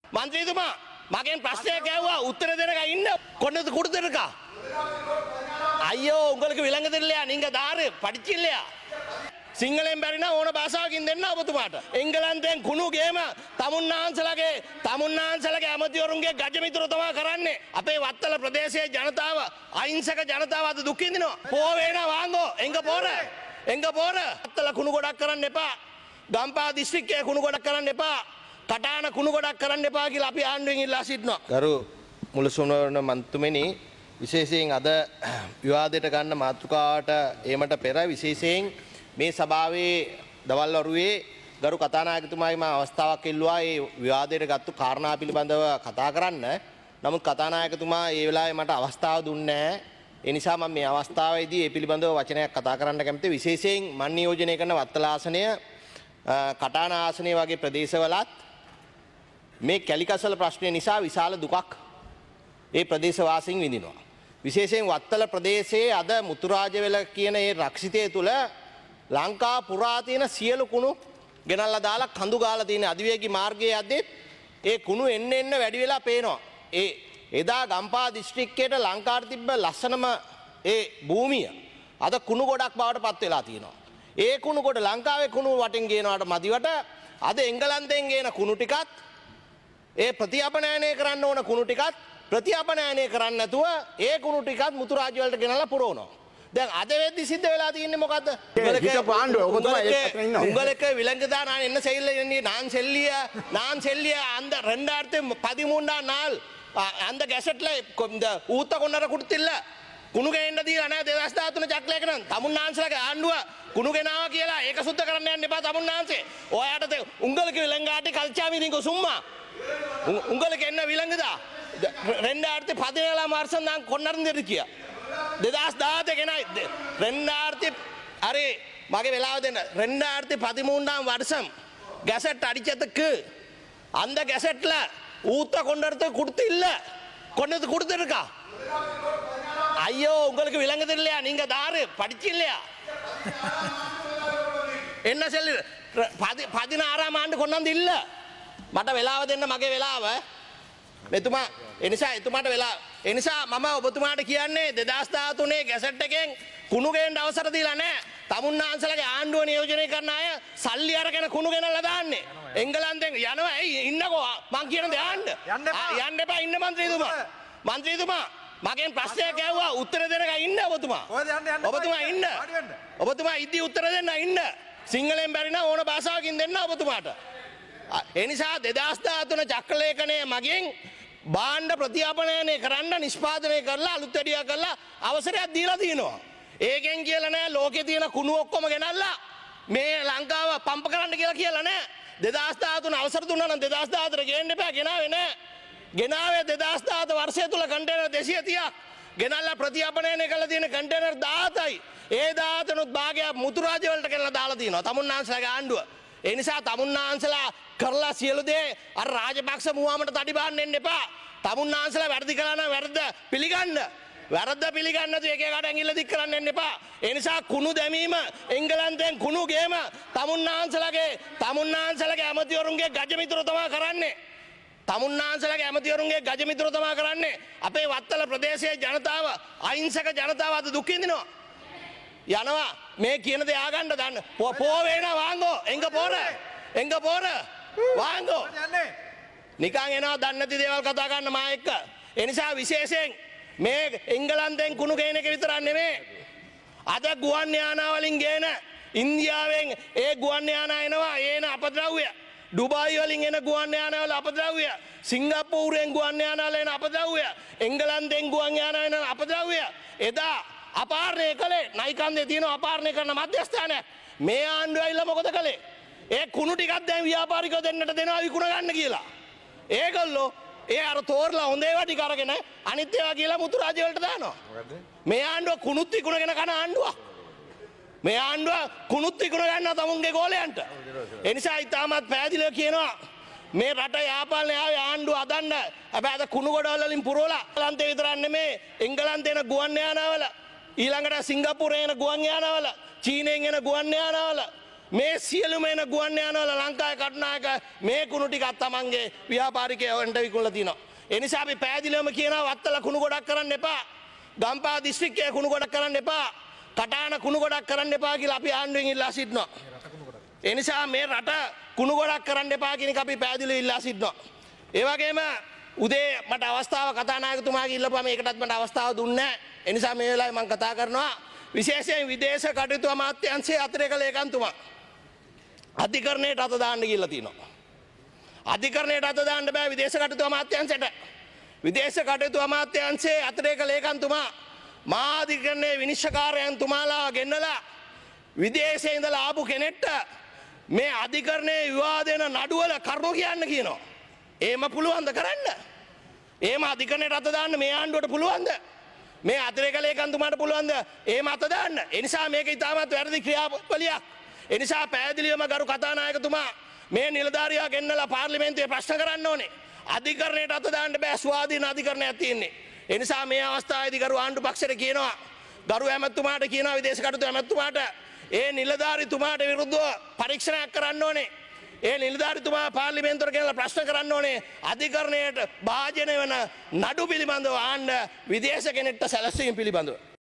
மந்திரிතුமா மகன் பிரශ්නයක් கேவா உத்தர දෙනක ඉන්න கொண்டு கொடுத்துருக்கா ஐயோ உங்களுக்கு விளங்குது இல்லையா நீங்க தாரு படிச்சு இல்லையா සිංහලෙන් බැරි නම් ඕන භාෂාවකින් දෙන්න ඔබතුමාට එංගලන්තයෙන් කුණු ගේම තමුන්නාන්සලගේ ඇමතිවරුන්ගේ ගජමිතුරු තමයි කරන්නේ අපේ වත්තල ප්‍රදේශයේ ජනතාව අහිංසක ජනතාව අද දුක් විඳිනවා පෝ වේනා වාංගෝ එංග පෝර වත්තල කුණු ගොඩක් කරන්න එපා ගම්පහ දිස්ත්‍රික්කයේ කුණු ගොඩක් කරන්න එපා කටාන කුණු ගොඩක් කරන්න එපා කියලා අපි ආණ්ඩුවෙන් ඉල්ලා සිටිනවා ගරු මුලසුමන මන්තුමනි විශේෂයෙන් අද විවාදයට ගන්න මාතෘකාවට ඒමට පෙර විශේෂයෙන් මේ සභාවේ දවල් වරුවේ ගරු කතානායකතුමායි මම අවස්ථාවක් ඉල්ලුවා ඒ විවාදයට ගත්තු කාරණා පිළිබඳව කතා කරන්න. නමුත් කතානායකතුමා ඒ වෙලාවේ මට අවස්ථාව දුන්නේ නැහැ. ඒ නිසා මම මේ අවස්ථාවේදී ඒ පිළිබඳව වචනයක් කතා කරන්න කැමතියි. විශේෂයෙන් මන් නියෝජනය කරන වත්තල ආසනය, කටාන ආසනය වගේ ප්‍රදේශවලත් මේ කැලිකසල ප්‍රශ්නය නිසා විශාල දුකක් ඒ ප්‍රදේශවාසීන් විඳිනවා. විශේෂයෙන් වත්තල ප්‍රදේශයේ අද මුතුරාජවැල කියන ඒ රක්ෂිතය තුළ ලංකා පුරා තියෙන සියලු කුණු ගෙනල්ලා දාලා කඳු ගාලා තියෙන අධිවේගී මාර්ගයේ යද්දී ඒ කුණු එන්න වැඩි වෙලා පේනවා. එදා ගම්පහ දිස්ත්‍රික්කයට ලංකාවට තිබ්බ ලස්සනම ඒ භූමිය අද කුණු ගොඩක් බවට පත් වෙලා තියෙනවා. ඒ කුණු ගොඩ ලංකාවේ කුණු වටින් ගේනවාට මදිවට අද එංගලන්තයෙන් ගේන කුණු ටිකත් ඒ ප්‍රතිඅපනයනය කරන්න ඕන කුණු ටිකත් ප්‍රතිඅපනයනය කරන්නේ නැතුව ඒ කුණු ටිකත් මුතුරාජ වලට ගෙනල්ලා පුරවනවා. දැන් අද වෙද්දි සිද්ධ වෙලා තියෙන්නේ මොකද්ද? உங்களுக்கு விலங்குதான் நான் என்ன செய்யல நான் செல்லிய அந்த 2013 நாள் அந்த கெசட்ல இந்த ஊத்த கொண்டற கொடுத்தில்ல කුණු ගේන්න දීලා නැහැ 2013 චක්ලයක නම් තමුන්නාන්සලගේ ආණ්ඩුව කුණු ගෙනාවා කියලා ඒක සුද්ධ කරන්න යන්න එපා තමුන්නාන්සේ. ඔයාට உங்களுக்கு விலங்காட்டி கல்ச்சாமி நீங்க சும்மா உங்களுக்கு என்ன விலங்குதா 2017 வருஷம் நான் கொண்டு இருக்கியா 2010 ගෙනයි 2000 හරි මගේ වෙලාව දෙන්න 2013 வருஷம் கெசட் அடிச்சதுக்கு அந்த கெசட்ல ஊத்த கொண்டறது கொடுத்து இல்ல கொண்டு கொடுத்துருக்கா ஐயோ உங்களுக்கு விளங்குது இல்லையா நீங்க தாரு படிச்சு இல்லையா என்ன சொல்லு 16 ஆண்டு கொண்டு வந்து இல்ல මට වෙලාව දෙන්න මගේ වෙලාව මෙතුමා එනිසා එතුමාට වෙලා එනිසා මම ඔබතුමාට කියන්නේ 2013 ගැසට් එකෙන් කුණු ගේන්න අවසර දීලා නැහැ. තමුන්නාන්සලගේ ආණ්ඩුව නියෝජනය කරන අය සල්ලි අරගෙන කුණු ගෙනල්ලා දාන්නේ. එංගලන්තෙන් යනවා ඇයි ඉන්නකෝ මං කියන දේ යන්න එපා ඉන්න මන්ත්‍රීතුමා මගෙන් ප්‍රශ්නයක් ඇහුවා උත්තර දෙනක ඉන්න ඔබතුමා ඉද්දි උත්තර දෙන්න ඉන්න සිංහලෙන් බැරි නම් ඕන භාෂාවකින් දෙන්න ඔබතුමාට. එනිසා 2013 චක්‍රලේඛනය මගින් බාණ්ඩ ප්‍රතිආපනයනය කරන්න නිෂ්පාදනය කරලා අලුත් වැඩියා කරලා අවසරයක් දීලා තියෙනවා. ඒකෙන් කියලා නෑ ලෝකේ තියෙන කුණු ඔක්කොම ගෙනල්ලා මේ ලංකාව පම්ප කරන්න කියලා නෑ. 2013 අවසර දුන්නා නම් 2014 ගේන්න එපා ගෙනාවේ නෑ. ගෙනාවේ 2017 වර්ෂය තුල කන්ටේනර් 230ක් ගෙනල්ලා ප්‍රතිආපනයනය කරලා තියෙන කන්ටේනර් 17යි. ඒ 17නුත් භාගයක් මුතුරාජ වලට ගෙනල්ලා දාලා තියෙනවා තමුන්නාන්සලාගේ ආණ්ඩුව. ඒ නිසා තමුන්නාන්සලා කරලා සියලු දේ අර රාජපක්ෂ මුවාමට තඩි බාන්න එන්න එපා. තමුන්නාන්සලා වැරදි කළා නම් වැරද්ද පිළිගන්න. වැරද්ද පිළිගන්න තු එක එකට ඇඟිල්ල දික් කරන්න එන්න එපා. ඒ නිසා කුණු දැමීම එංගලන්තයෙන් කුණු ගේම තමුන්නාන්සලාගේ ඇමතිවරුන්ගේ ගජමිතුරු තමයි කරන්නේ. තමුන්නාන්සලාගේ ඇමතිවරුන්ගේ ගජමිතුරු තමයි කරන්නේ. අපේ වත්තල ප්‍රදේශයේ ජනතාව අහිංසක ජනතාව අද දුක් විඳිනවා. යනවා මේ කියන දේ ආගන්න දන්න පෝ වේනා වාංගෝ එංග පෝර වාංගෝ නිකන් එනවා දන්නේ නැති දේවල් කතා කරන්න මා එක්ක. ඒ නිසා විශේෂයෙන් මේ එංගලන්තයෙන් කුණු ගේන එක විතරක් නෙමෙයි අද ගුවන් යානා වලින් ගේන ඉන්දියාවෙන් ඒ ගුවන් යානා එනවා ඒන අපද්‍රව්‍ය ඩුබායි වලින් එන ගුවන් යානා වල අපද්‍රව්‍ය සිංගප්පූරුවෙන් ගුවන් යානා වල එන අපද්‍රව්‍ය එංගලන්තයෙන් ගුවන් යානා එන අපද්‍රව්‍ය එදා අපාරණය කළේ නයිකන්දේ තියෙන අපාරණය කරන මධ්‍යස්ථානයක් මේ ආණ්ඩුව ඇවිල්ලා මොකද කළේ? ඒ කුණු ටිකක් දැන් ව්‍යාපාරිකයෝ දෙන්නට දෙනවා විකුණ ගන්න කියලා. ඒගොල්ලෝ ඒ අර තෝරලා හොඳ ඒවා ටික අරගෙන අනිත් ඒවා කියලා මුතුරාජ වලට දානවා. මේ ආණ්ඩුව කුණුත් විකුණගෙන කන ආණ්ඩුවක්. මේ ආණ්ඩුව කුණුත් විකුණ ගන්නවා තමුන්ගේ ගෝලයන්ට. ඒ නිසා ඉතාමත් පැහැදිලිව කියනවා මේ රට යාපාලනය ආවේ ආණ්ඩුව අදන්න. හැබැයි අද කුණු ගොඩවල් වලින් පුරවලා ලංකාවේ විතරක් නෙමේ එංගලන්තේ එන ගුවන් යානාවල ඊළඟට සිංගප්පූරුවේ එන ගුවන් යානාවල චීනයෙන් එන ගුවන් යානාවල මේ සියලුම එන ගුවන් යානවල ලංකාවේ කටුනායක මේ කුණු ටිකක් තමන්ගේ ව්‍යාපාරිකයන්ට විකුණලා තිනවා. ඒ නිසා අපි පැහැදිලිවම කියනවා වත්තල කුණු ගොඩක් කරන්න එපා. ගම්පහ දිස්ත්‍රික්කයේ කුණු ගොඩක් කරන්න එපා. කටාන කුණු ගොඩක් කරන්න එපා කියලා අපි ආණ්ඩුවෙන් ඉල්ලා සිටිනවා. ඒ නිසා මේ රට කුණු ගොඩක් කරන්න එපා කියන එක අපි පැහැදිලිව ඉල්ලා සිටිනවා. ඒ වගේම උදේ මට අවස්ථාව කතානායකතුමාගේ ඉල්ලපුවාම ඒකටත් මට අවස්ථාව දුන්නේ නැහැ. ඒ නිසා මේ වෙලාවේ මම කතා කරනවා විශේෂයෙන් විදේශ කටයුතු අමාත්‍යාංශයේ අතිරේක ලේකම්තුමා අධිකරණයට අත දාන්න කියලා තියෙනවා. අධිකරණයට අත දාන්න බෑ විදේශ කටයුතු අමාත්‍යාංශයට. විදේශ කටයුතු අමාත්‍යාංශයේ අතිරේක ලේකම්තුමා මහා අධිකරණයේ විනිශ්චයකාරයන් තුමාලා ගෙන්නලා විදේශයේ ඉඳලා ආපු කෙනෙක්ට මේ අධිකරණයේ විවාදේන නඩුවල කරුණු කියන්න කියනවා. එහෙම පුළුවන්ද කරන්න? එහෙම අධිකරණයට අත දාන්න මේ ආණ්ඩුවට පුළුවන්ද? මේ අතිරේක ලේකම්තුමාට පුළුවන්ද එහෙම අත දාන්න? ඒ නිසා මේක ඉතාමත් වැරදි ක්‍රියාවලියක්. ඒ නිසා පැහැදිලිවම ගරු කතානායකතුමා මේ නිලධාරියා ගෙන්නලා පාර්ලිමේන්තුවේ ප්‍රශ්න කරන්න ඕනේ. අධිකරණයට අත දාන්න බෑ ස්වාධීන අධිකරණයක් තියෙන්නේ. ඒ නිසා මේ අවස්ථාවේදී ගරු ආණ්ඩු පක්ෂයට කියනවා ගරු ඇමතුමාට කියනවා විදේශ කටයුතු ඇමතුමාට ඒ නිලධාරිතුමාට විරුද්ධව පරීක්ෂණයක් කරන්න ඕනේ. ඒ නිලධාරිතුමා පාර්ලිමේන්තුවට ගෙනලා ප්‍රශ්න කරන්න ඕනේ අධිකරණයට භාජනය වෙන නඩු පිළිබඳව ආන්න විදේශ කෙනෙක්ට සැලසීම පිළිබඳව.